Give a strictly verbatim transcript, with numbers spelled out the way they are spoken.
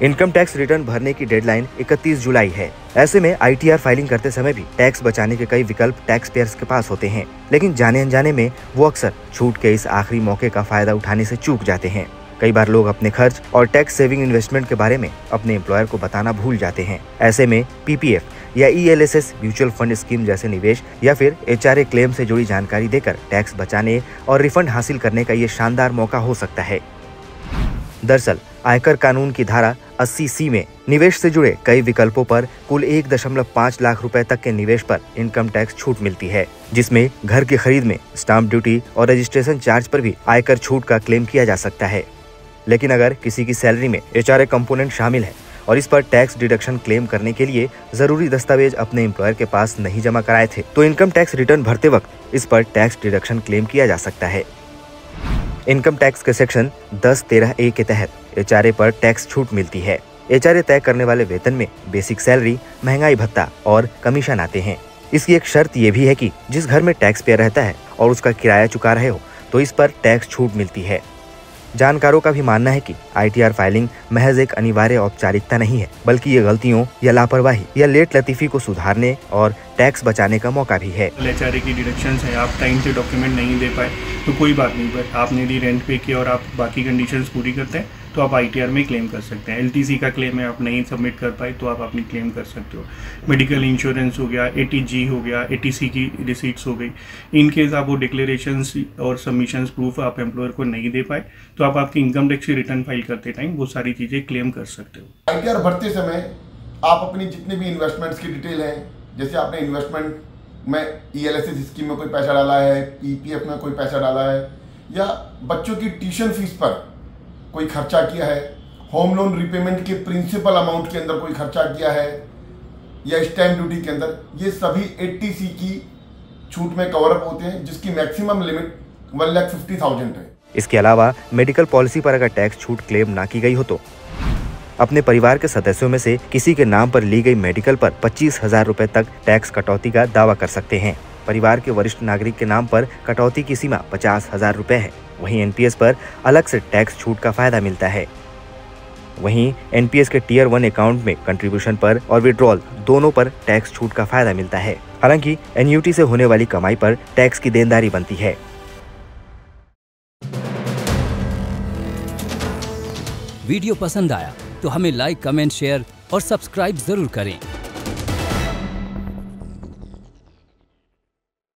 Income tax return भरने की deadline इकतीस जुलाई है। ऐसे में आई टी आर फाइलिंग करते समय भी टैक्स बचाने के कई विकल्प टैक्स पेयर्स के पास होते हैं, लेकिन जाने अनजाने में वो अक्सर छूट के इस आखिरी मौके का फायदा उठाने से चूक जाते हैं। कई बार लोग अपने खर्च और टैक्स सेविंग इन्वेस्टमेंट के बारे में अपने एम्प्लॉयर को बताना भूल जाते हैं। ऐसे में पी पी एफ या E L S S mutual fund scheme जैसे निवेश या फिर एच आर ए क्लेम से जुड़ी जानकारी देकर टैक्स बचाने और रिफंड हासिल करने का ये शानदार मौका हो सकता है। दरअसल आयकर कानून की धारा अस्सी सी में निवेश से जुड़े कई विकल्पों पर कुल एक दशमलव पाँच लाख रुपए तक के निवेश पर इनकम टैक्स छूट मिलती है, जिसमें घर की खरीद में स्टाम्प ड्यूटी और रजिस्ट्रेशन चार्ज पर भी आयकर छूट का क्लेम किया जा सकता है। लेकिन अगर किसी की सैलरी में एच आर ए कंपोनेंट शामिल है और इस पर टैक्स डिडक्शन क्लेम करने के लिए जरूरी दस्तावेज अपने एम्प्लॉयर के पास नहीं जमा कराए थे, तो इनकम टैक्स रिटर्न भरते वक्त इस पर टैक्स डिडक्शन क्लेम किया जा सकता है। इनकम टैक्स के सेक्शन दस तेरह ए के तहत एच आर ए पर टैक्स छूट मिलती है। एच आर ए तय करने वाले वेतन में बेसिक सैलरी, महंगाई भत्ता और कमीशन आते हैं। इसकी एक शर्त यह भी है कि जिस घर में टैक्स पेयर रहता है और उसका किराया चुका रहे हो तो इस पर टैक्स छूट मिलती है। जानकारों का भी मानना है कि आई टी आर फाइलिंग महज एक अनिवार्य औपचारिकता नहीं है, बल्कि ये गलतियों या लापरवाही या लेट लतीफी को सुधारने और टैक्स बचाने का मौका भी है। एच आर ए की डिडक्शंस है, आप टाइम से डॉक्यूमेंट नहीं दे पाए तो कोई बात नहीं, पर आपने यदि रेंट पे किया और आप बाकी कंडीशंस पूरी करते हैं तो आप आई टी आर में क्लेम कर सकते हैं। एल टी सी का क्लेम है, आप नहीं सबमिट कर पाए तो आप अपनी क्लेम कर सकते हो। मेडिकल इंश्योरेंस हो गया, ए टी जी हो गया, ए टी सी की रिसीट्स हो गई। इन केस आप वो डिक्लेरेशंस और सबमिशंस प्रूफ आप एम्प्लॉयर को नहीं दे पाए तो आप आपकी इनकम टैक्स की रिटर्न फाइल करते टाइम वो सारी चीज़ें क्लेम कर सकते हो। आई टी आर भरते समय आप अपनी जितने भी इन्वेस्टमेंट्स की डिटेल है, जैसे आपने इन्वेस्टमेंट में E L S S scheme में कोई पैसा डाला है, पी पी एफ में कोई पैसा डाला है, या बच्चों की ट्यूशन फीस पर कोई खर्चा किया है, होम लोन रिपेमेंट के प्रिंसिपल अमाउंट के अंदर कोई खर्चा किया है, या स्टैम्प ड्यूटी के अंदर, ये सभी एट्टी सी की छूट में कवर अप होते हैं, जिसकी maximum limit one lakh fifty thousand है। इसके अलावा मेडिकल पॉलिसी पर अगर टैक्स छूट क्लेम ना की गई हो तो अपने परिवार के सदस्यों में से किसी के नाम पर ली गई मेडिकल पर पच्चीस हजार रुपए तक टैक्स कटौती का दावा कर सकते हैं। परिवार के वरिष्ठ नागरिक के नाम पर कटौती की सीमा पचास हजार रुपए है। वहीं एन पी एस पर अलग से टैक्स छूट का फायदा मिलता है। वहीं एन पी एस के टीयर वन अकाउंट में कंट्रीब्यूशन पर और विड्रॉल दोनों पर टैक्स छूट का फायदा मिलता है। हालांकि एन यू टी से होने वाली कमाई पर टैक्स की देनदारी बनती है। वीडियो पसंद आया तो हमें लाइक, कमेंट, शेयर और सब्सक्राइब जरूर करें।